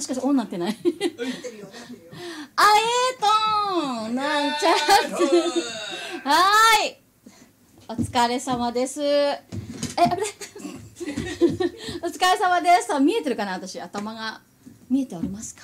しかしてオンなってない？あえーとんなんちゃってはーい、お疲れ様です。あぶねお疲れ様です。見えてるかな、私頭が見えておりますか？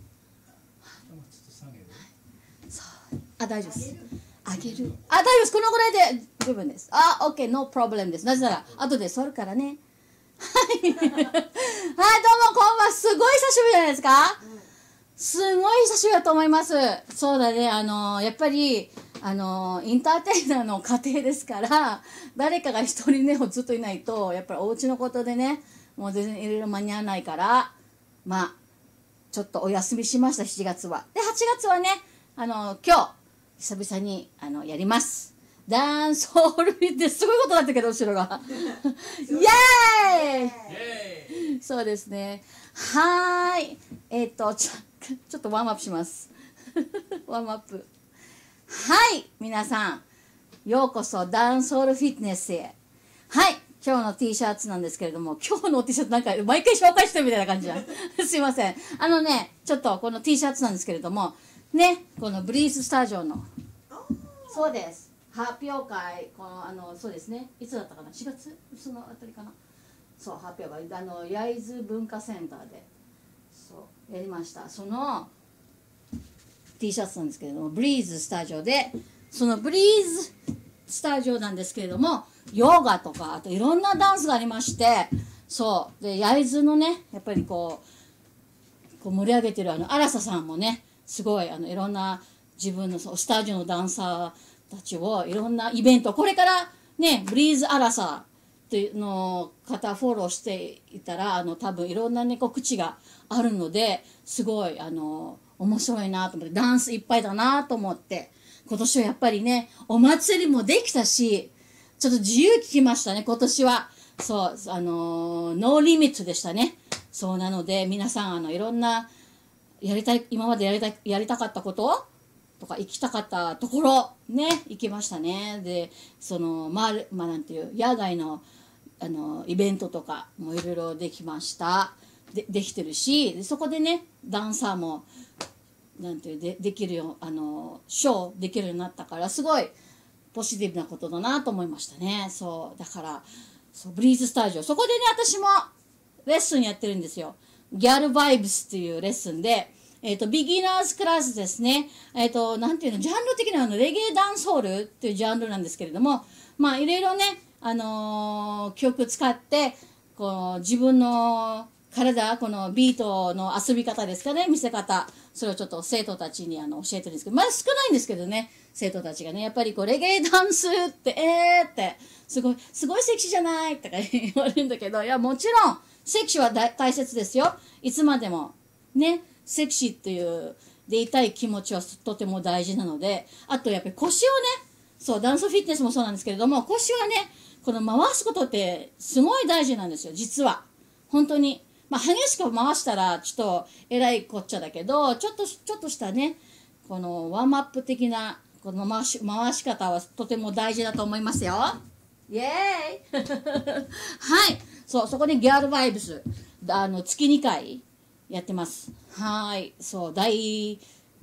そう大丈夫です。あげる。大丈夫です。このぐらいで十分です。OK、ノープロブレムです。なぜなら後で剃るからね。はいはい、どうもこんばんは。すごい久しぶりじゃないですか？すごい久しぶりだと思います。そうだね、やっぱりインターテイナーの家庭ですから、誰かが一人ねずっといないとやっぱりお家のことでね、もう全然いろいろ間に合わないから、まあちょっとお休みしました。7月は。で8月はね、今日久々にやります。ダンスホールってすごいことだったけど後ろがイエーイそうですね。はーい、ちょっとワームアップしますワームアップ。はい、皆さんようこそダンスホールフィットネスへ。はい、今日の T シャツなんですけれども、今日の T シャツなんか毎回紹介してるみたいな感じじゃんすいません。ちょっとこの T シャツなんですけれどもね、このブリーズスタジオの、そうです、発表会、そうですね、いつだったかな、4月そのあたりかな、そう発表会焼津文化センターでそうやりました。その T シャツなんですけれども、ブリーズスタジオで、そのブリーズスタジオなんですけれども、ヨガとかあといろんなダンスがありまして、そうで焼津のねやっぱりこう盛り上げてる荒佐さんもね、すごいいろんな自分のスタジオのダンサーたちをいろんなイベント、これからねブリーズアラサーというの方フォローしていたら多分いろんなね告知があるので、すごい面白いなと思って、ダンスいっぱいだなと思って、今年はやっぱりねお祭りもできたし、ちょっと自由聞きましたね今年は。そうノーリミットでしたね。そうなので皆さんいろんな今までやりたかったこととか行きたかったところね行きましたね。でなんていう野外のイベントとかもいろいろできました。できてるし、そこでねダンサーもなんていうできるよショーできるようになったから、すごいポジティブなことだなと思いましたね。そうだからブリーズスタジオ、そこでね私もレッスンやってるんですよ。ギャルバイブスっていうレッスンで、ビギナーズクラスですね。なんていうの、ジャンル的なレゲエダンスホールっていうジャンルなんですけれども、まあいろいろね、曲使ってこう自分の体、このビートの遊び方ですかね、見せ方、それをちょっと生徒たちに教えてるんですけど、まだ少ないんですけどね、生徒たちがね、やっぱりレゲエダンスってってすごいセクシーじゃないとか言われるんだけど、いやもちろんセクシーは大切ですよ。いつまでもねセクシーっていうでいたい気持ちはとても大事なので、あとやっぱり腰をね、そうダンスフィットネスもそうなんですけれども、腰はねこの回すことってすごい大事なんですよ実は。本当に激しく回したらちょっとえらいこっちゃだけど、ちょっとしたねこのワームアップ的なこの回し方はとても大事だと思いますよ。イエーイはい、そこでギャルバイブス月2回やってます。はい、そう第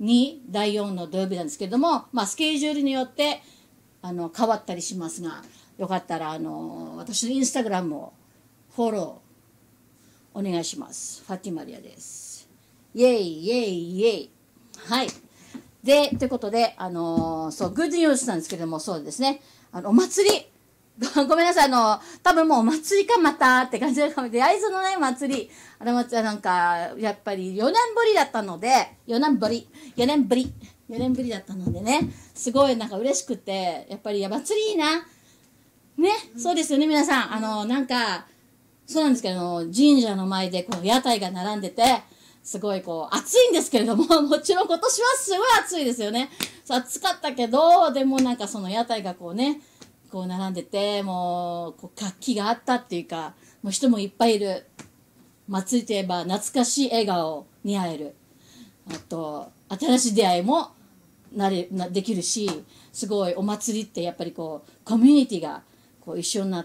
2第4の土曜日なんですけれども、スケジュールによって変わったりしますが、よかったら私のインスタグラムをフォローお願いします。ファティマリアです。イエイイエイイエイ。はい。でということでグッドニュースなんですけれども、そうですねお祭りごめんなさい多分もうお祭りかまたって感じで、焼津のね祭りなんかやっぱり4年ぶりだったので、4年ぶりだったのでね、すごいなんか嬉しくて、やっぱり祭りいいなね、そうですよね皆さん。なんかそうなんですけど、神社の前でこの屋台が並んでて、すごい暑いんですけれども、もちろん今年はすごい暑いですよね。暑かったけど、でもなんかその屋台が並んでて、もう活気があったっていうか、もう人もいっぱいいる。祭りといえば懐かしい笑顔に会える。あと新しい出会いもできるし、すごいお祭りってやっぱりコミュニティが一緒になって。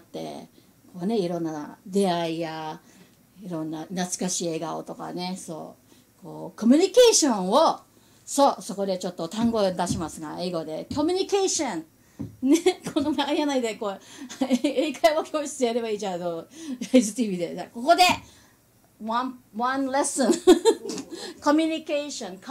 いろんな出会いやいろんな懐かしい笑顔とかね、そこうコミュニケーションを、そこでちょっと単語を出しますが、英語でコミュニケーションね、この前やないでこう英会話教室やればいいじゃん、HTV で。ここでone lesson コミュニケーション、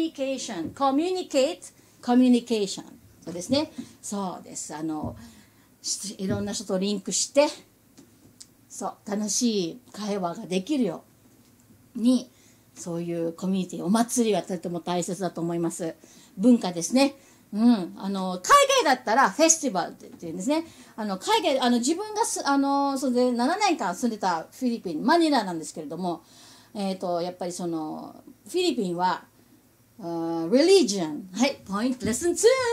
そうですね、そうです。いろんな人とリンクして、そう楽しい会話ができるように、そういうコミュニティ、お祭りはとても大切だと思います。文化ですね。海外だったらフェスティバルっていうんですね。海外、自分がそれで7年間住んでたフィリピン、マニラなんですけれども、やっぱりフィリピンは、religion、はい、ポイント、レッスン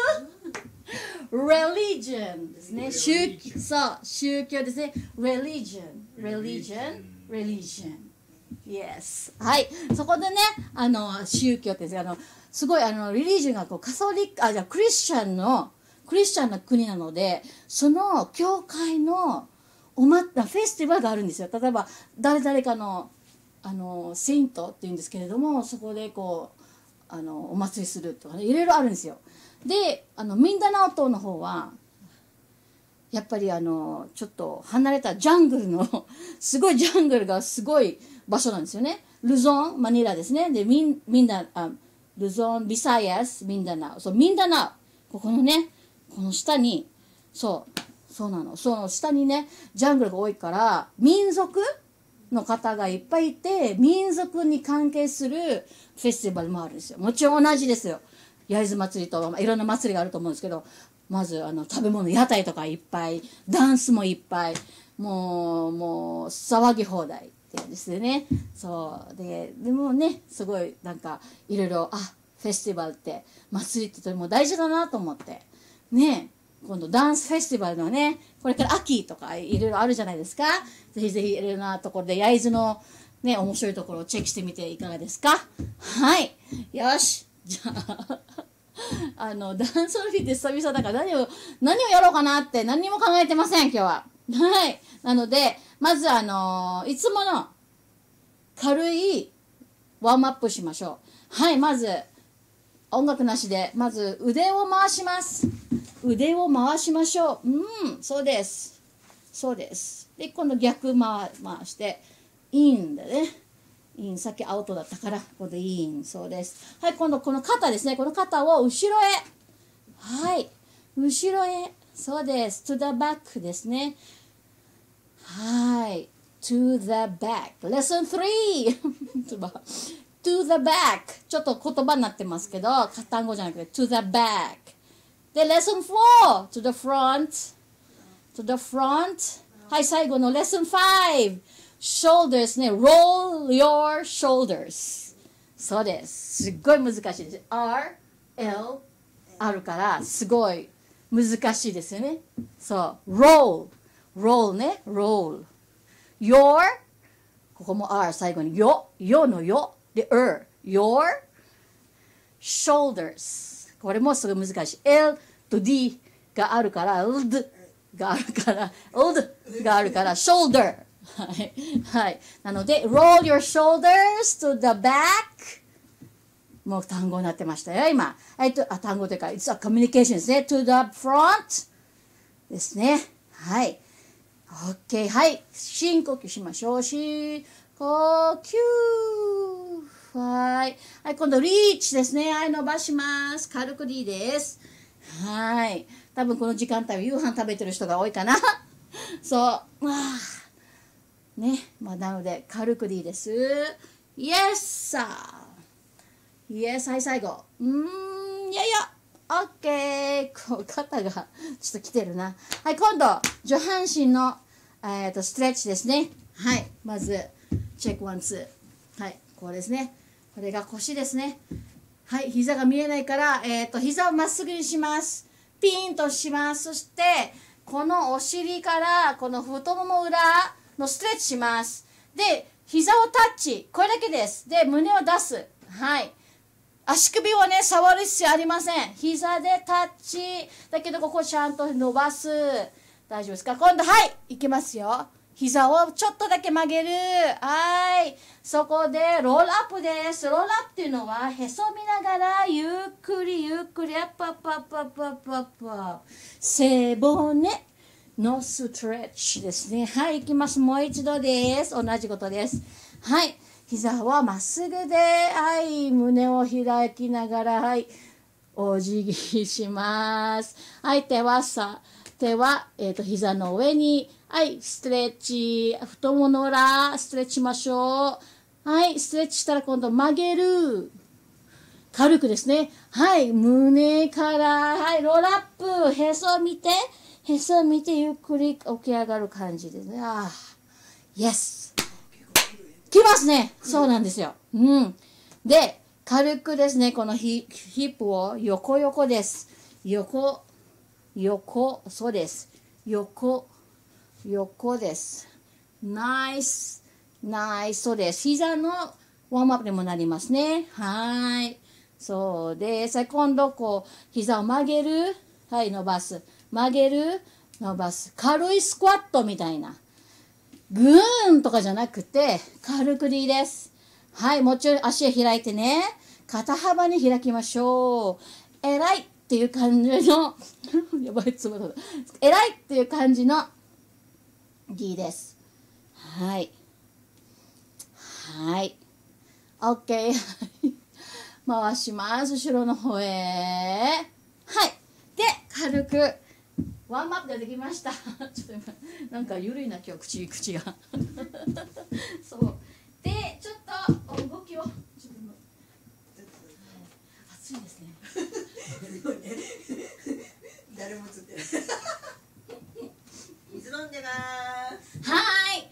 2。religion ですね。宗教ですね。religion。Yes。はい。そこでね、宗教ってすごいリリージョンがこうカソリック、じゃあクリスチャンの国なので、その教会のフェスティバルがあるんですよ。例えば誰々かのセイントっていうんですけれども、そこでこうお祭りするとかね、いろいろあるんですよ。でミンダナオ島の方はやっぱりちょっと離れたジャングルのすごいジャングルがすごい場所なんですよね。ルゾンマニラですね。でルゾンビサイアスミンダナオ、そうミンダナオ、ここのね、この下にそうなの、その下にねジャングルが多いから、民族の方がいっぱいいて、民族に関係するフェスティバルもあるんですよ。もちろん同じですよ。焼津祭りといろんな祭りがあると思うんですけど、まず食べ物、屋台とかいっぱい、ダンスもいっぱい、もう騒ぎ放題ってですね。そうでもね、すごいなんかいろいろフェスティバルって祭りってとても大事だなと思ってね。今度ダンスフェスティバルのね、これから秋とかいろいろあるじゃないですか。ぜひぜひいろいろなところで焼津のね面白いところをチェックしてみていかがですか。はい、よし、じゃあダンスの日って久々だから何をやろうかなって何にも考えてません今日は。はい、なのでまずいつもの軽いワームアップしましょう。はい、まず音楽なしでまず腕を回します。腕を回しましょう。そうです。で今度逆回してインだね。イン、さっきアウトだったから今度イン。そうです。はい、今度この肩ですね。この肩を後ろへ、はい、後ろへ、そうです。 to the back ですね。はい、 to the back lesson 3 to the back、 ちょっと言葉になってますけど単語じゃなくて to the back で lesson 4 to the front はい、最後の lesson 5 shoulders ね。 roll your shoulders。 そうです。すっごい難しいです。 RL あるからすごい難しいですよね。そう roll ね。 roll your、 ここも R 最後によのよで your shoulders、 これもすごい難しい。 L と D があるから L があるから shoulder。 はい、なので roll your shoulders to the back、 もう単語になってましたよ今。単語というか it's a communication ですね。 to the front ですね。はい、 OK。 はい、深呼吸しましょう。深呼吸。はい、今度リーチですね。はい、伸ばします。軽くでいいです。はい、多分この時間帯夕飯食べてる人が多いかなそうね、なので軽くでいいです。 Yes さあ Yes。 はい、最後OK。 こう肩がちょっときてるな。はい、今度上半身のストレッチですね。はい、まずチェックワンツー。はい、こうですね。これが腰ですね。はい、膝が見えないから、膝をまっすぐにします。ピンとします。そしてこのお尻からこの太もも裏のストレッチします。で膝をタッチ、これだけです。で胸を出す。はい、足首をね触る必要ありません。膝でタッチだけどここちゃんと伸ばす。大丈夫ですか。今度はいいきますよ。 膝をちょっとだけ曲げる。はい。そこでロールアップです。ロールアップっていうのはへそ見ながらゆっくりゆっくりアップアップアップアップアップアップアップ。背骨のストレッチですね。はい、いきます。もう一度です。同じことです。はい。膝はまっすぐで、はい。胸を開きながら、はい。お辞儀します。はい。手は、膝の上に、はい。ストレッチ。太ももの裏、ストレッチしましょう。はい。ストレッチしたら今度曲げる。軽くですね。はい。胸から、はい。ロールアップ。へそ見て。へそ見てゆっくり起き上がる感じですね。ああ。イエス。きますね。そうなんですよ。うん。で、軽くですね、このヒップを横です。横、そうです。横です。ナイス、そうです。膝のワームアップにもなりますね。はい。そうです。今度こう、膝を曲げる。はい、伸ばす。曲げる、伸ばす。軽いスクワットみたいな。グーンとかじゃなくて、軽くでいいです。はい、もちろん足を開いてね。肩幅に開きましょう。偉いっていう感じのやばい、つまらない。偉いっていう感じの D です。はい。はい。OK。回します。後ろの方へ。はい。で、軽く。ワンマップでできました。ちょっと今なんか緩いな今日口がそうでちょっと動きをちょっと暑いですね誰もつって水飲んでます。 はい、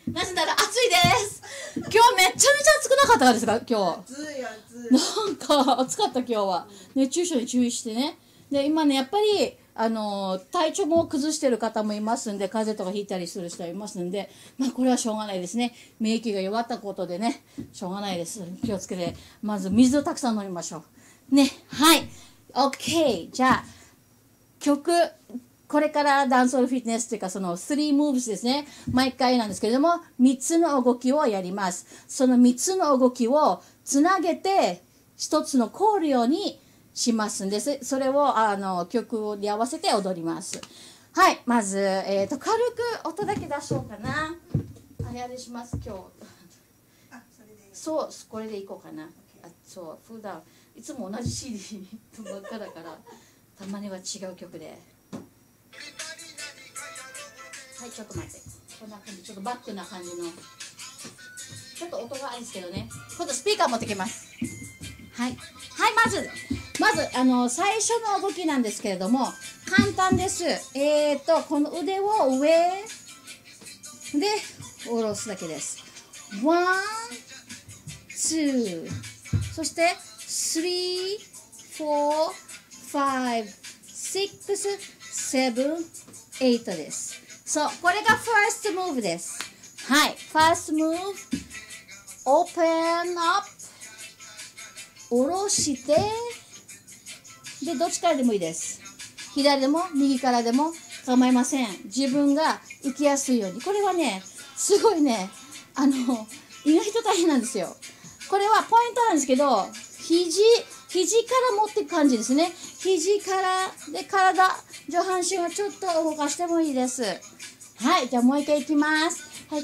なぜなら暑いです。今日めちゃめちゃ暑くなかったですか？今日暑いなんか暑かった。今日は熱中症に注意してね。で今ねやっぱり体調も崩してる方もいますんで、風邪とかひいたりする人いますんで、まあこれはしょうがないですね。免疫が弱ったことでね、しょうがないです。気をつけて、まず水をたくさん飲みましょうね。はい OK。 じゃあ曲、これからダンスホールフィットネスというかその3 moves ですね。毎回なんですけれども3つの動きをやります。その3つの動きをつなげて1つのコールようにしますんです。それを曲に合わせて踊ります。はい、まず、軽く音だけ出しようかな。あれします今日。そうこれでいこうかな。そう普段いつも同じ CD ばっかだからたまには違う曲で。はい、ちょっと待って。こんな感じ、ちょっとバックな感じの。ちょっと音があるんですけどね。今度スピーカー持ってきます。はい、はい、まず最初の動きなんですけれども簡単です。この腕を上で下ろすだけです。1、2、そして3、4、5、6、7、8です。そう、これが first move です。はい、first move open up、下ろしてでどっちからでもいいです。左でも右からでも構いません。自分が行きやすいように。これはねすごいね意外と大変なんですよ。これはポイントなんですけど肘から持っていく感じですね。肘からで上半身はちょっと動かしてもいいです。はい、じゃあもう一回いきます。はい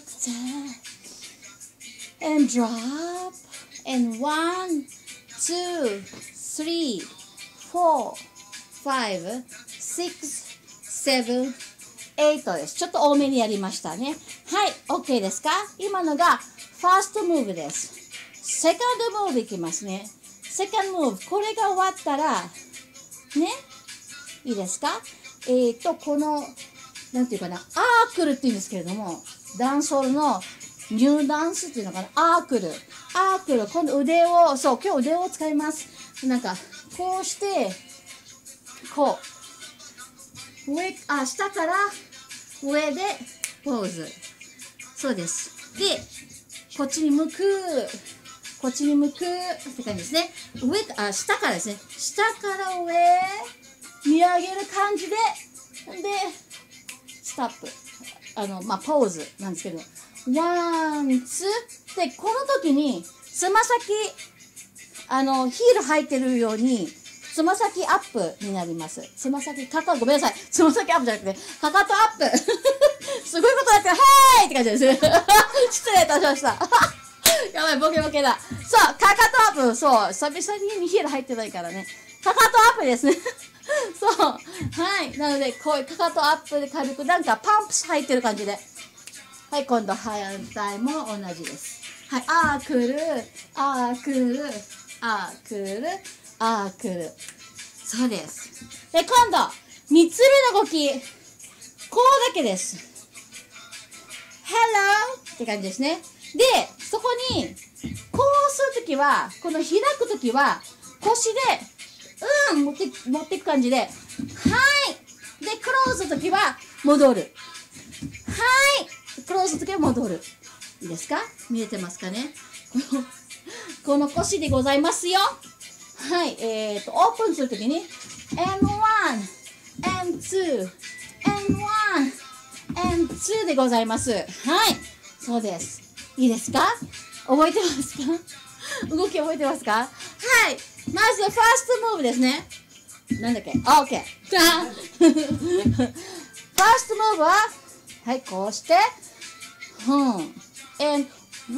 、and drop and 1 2 3 4 5 6 7 8です。ちょっと多めにやりましたね。はい、OK ですか？今のがファーストムーブです。セカンドムーブいきますね。セカンドムーブ、これが終わったらね、いいですか？このなんていうかな、アークルっていうんですけれども、ダンスホールのニューダンスっていうのかな、アークル、今度腕を、そう、今日腕を使います。なんかこうしてこう下から上でポーズ。そうです。でこっちに向くって感じですね。下からですね。下から上見上げる感じでストップ。 ポーズなんですけど、ワン、ツー。で、この時に、つま先、ヒール履いてるように、つま先アップになります。つま先、ごめんなさい。つま先アップじゃなくて、かかとアップ。すごいことやってる。へーいって感じです。失礼いたしました。やばい、ボケボケだ。そう、かかとアップ。そう、久々にヒール入ってないからね。かかとアップですね。そう。はい。なので、こういうかかとアップで軽く、なんかパンプス入ってる感じで。はい、今度、反対も同じです。はい、アークル、アークル、アークル、アークル。そうです。で、今度、三つ目の動き。こうだけです。Hello! って感じですね。で、そこに、こうするときは、この開くときは、腰で、持っていく感じで、はい。で、クローズのときは、戻る。はい。クローズのときは戻る。いいですか？見えてますかね？この腰でございますよ。はい。オープンするときに、and1, and2, and1, and 2でございます。はい。そうです。いいですか？覚えてますか？動き覚えてますか？はい。まず、ファーストムーブですね。なんだっけ？ OK。ファーストムーブは、はい、こうして、and 1, 2,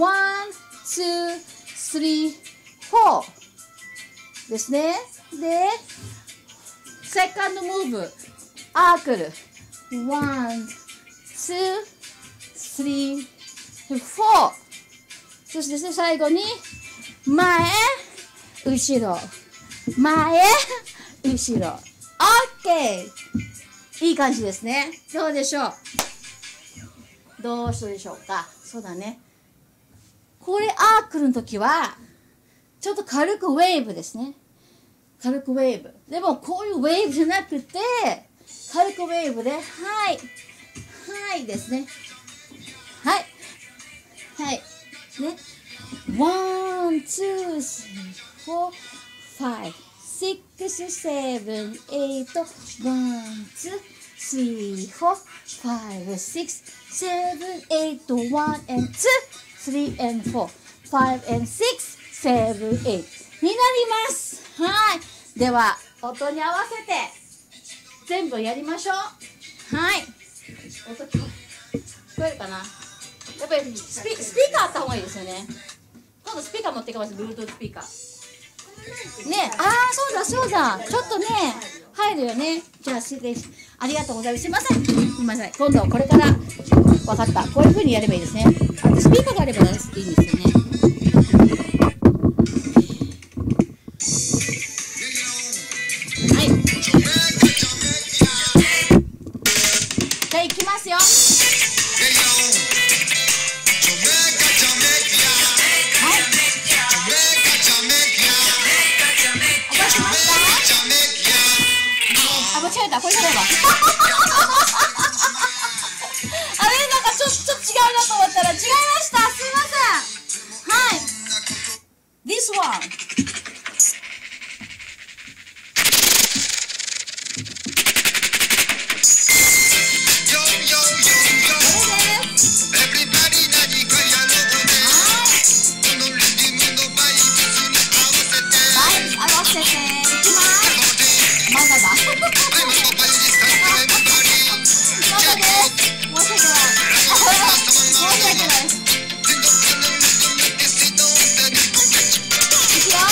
3, 4ですね。で、セカンドムーブ、アークル。1, 2, 3, 4。そして、最後に、前、後ろ。前、後ろ。OK! いい感じですね。どうでしょう？どうしたでしょうか？そうだね。これアークルの時は、ちょっと軽くウェーブですね。軽くウェーブ。でも、こういうウェーブじゃなくて、軽くウェーブで、はい。はいですね。はい。はい。ね。1, 2, 3, 4, 5, 6, 7, 8, 1, 2, 3, 4, 5, 6, 7, 8, 1 and 2, 3 and 4, 5 and 6, 7, 8になります。はい。では、音に合わせて全部やりましょう。はい。音聞こえるかな？やっぱりスピーカーあった方がいいですよね。今度スピーカー持ってきます。Bluetooth スピーカー。ね、そうだ。ちょっとね、入るよね。じゃあ、失礼し、ありがとうございます。すいません。すみません。今度これから、わかった。こういう風にやればいいですね。あとスピーカーがあればいいんですよね。はい。じゃあ、いきますよ。これやればあれなんかちょっと違うなと思ったら違いました。すいません。はい。This one。いくよ。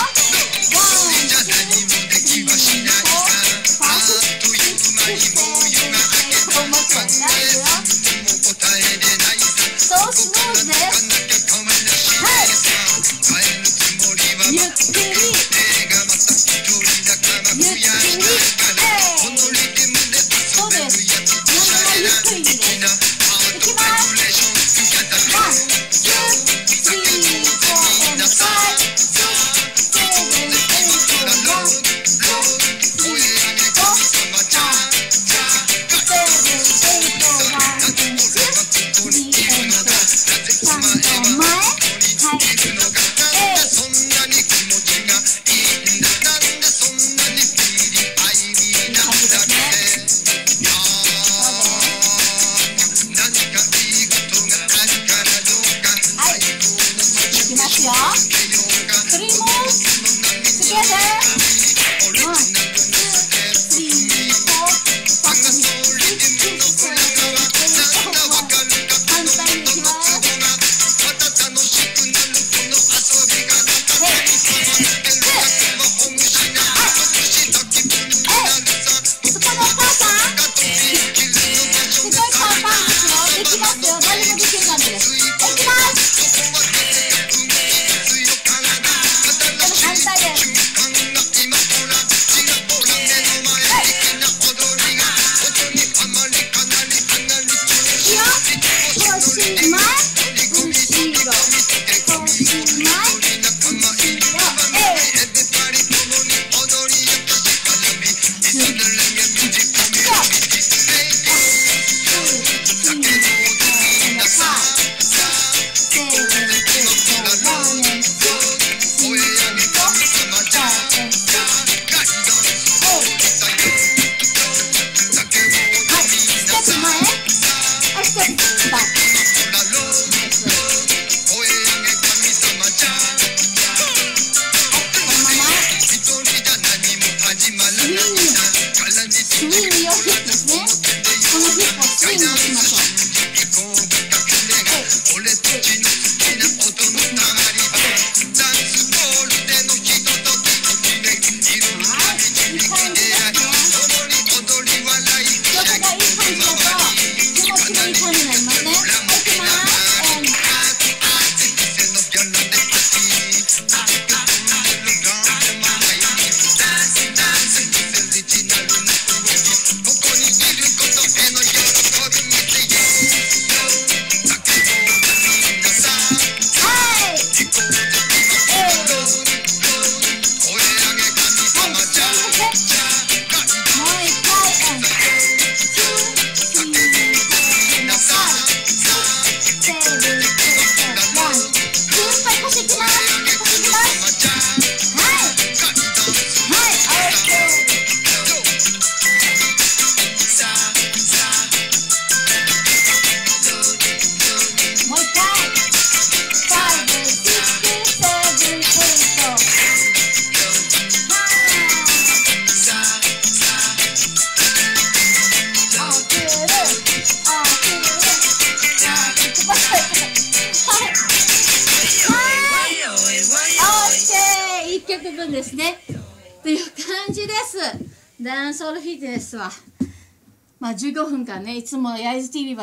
1曲分ですね。という感じです。ダンソールフィットネスは。まあ15分間ね、いつも焼津 TV は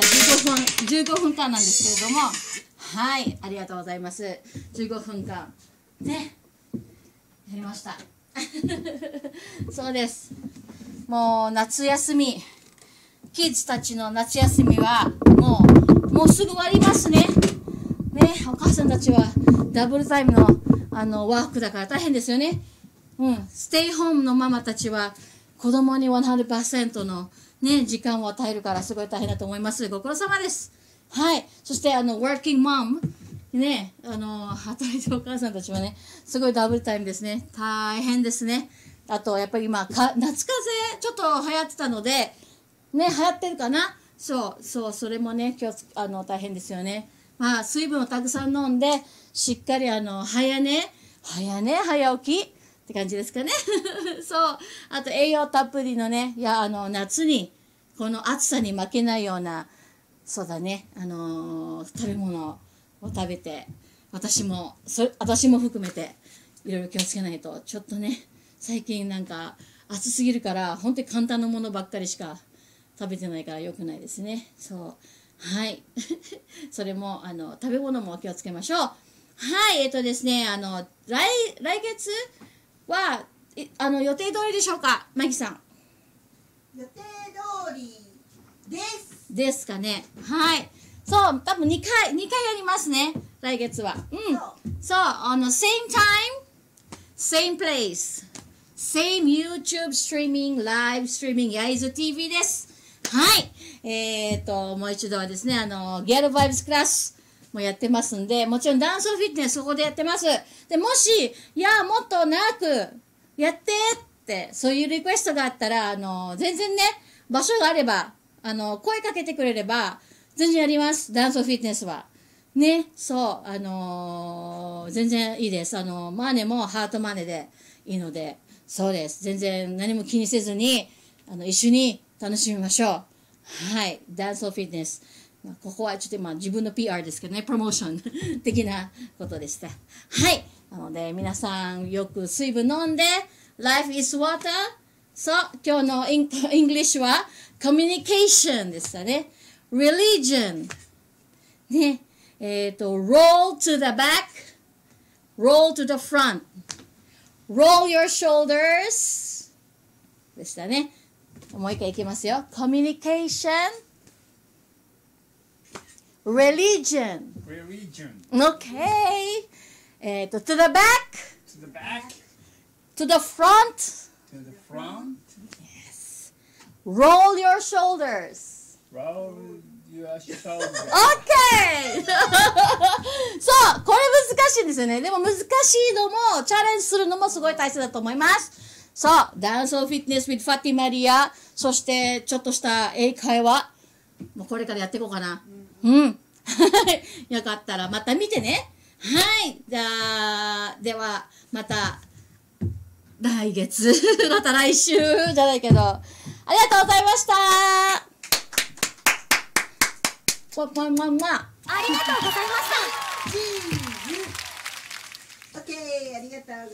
15分間なんですけれども、はい、ありがとうございます。15分間。ね、やりました。そうです。もう夏休み、キッズたちの夏休みはもうすぐ終わりますね。ね、お母さんたちはダブルタイムのワークだから大変ですよね。ステイホームのママたちは子供に 100% のね、時間を与えるからすごい大変だと思います。ご苦労様です。はい。そしてworking mom ね、働いてるお母さんたちはね、すごいダブルタイムですね。大変ですね。あと、やっぱり今、夏風邪ちょっと流行ってたので、ね、流行ってるかな。そう、それもね、大変ですよね。まあ、水分をたくさん飲んで、しっかり早寝、早起きって感じですかね。そう。あと、栄養たっぷりのね、夏に、この暑さに負けないような、そうだね、食べ物を食べて、私も含めて、いろいろ気をつけないと、ちょっとね、最近なんか、暑すぎるから、本当に簡単なものばっかりしか食べてないから良くないですね。そう。はい。それも、食べ物も気をつけましょう。はい、ですね、来月は、予定通りでしょうか、マギさん。 予定通りです。 ですかね。はい。そう、多分2回やりますね。来月は。そう、same time, same place, same YouTube streaming, live streaming, 焼津 TV です。はい。もう一度はですね、ゲルバイブスクラスもやってますんで、もちろんダンスフィットネスそこでやってます。で、もし、もっと長くやってって、そういうリクエストがあったら、全然ね、場所があれば、声かけてくれれば、全然やります。ダンスフィットネスは。ね、そう、全然いいです。マネもハートマネでいいので、そうです。全然何も気にせずに、一緒に楽しみましょう。はい。ダンスフィットネス。ここはちょっと自分の PR ですけどね、プロモーション的なことでした。はい。なので、皆さんよく水分飲んで、Life is water。そう、今日のイングリッシュは、communication でしたね。religion。ね。roll to the back, roll to the front, roll your shoulders でしたね。もう一回いきますよ。communication, religion. Okay. To the back, to the front, yes. Roll your shoulders. OK! そう、これ難しいんですよね。でも難しいのも、チャレンジするのもすごい大切だと思います。そう、ダンスフィットネス with ファティマリア、そしてちょっとした英会話、もうこれからやっていこうかな。よかったらまた見てね。はい。では、また、来月、また来週じゃないけど、ありがとうございました。ありがとうございました。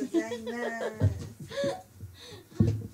オッケー、ありがとうございます。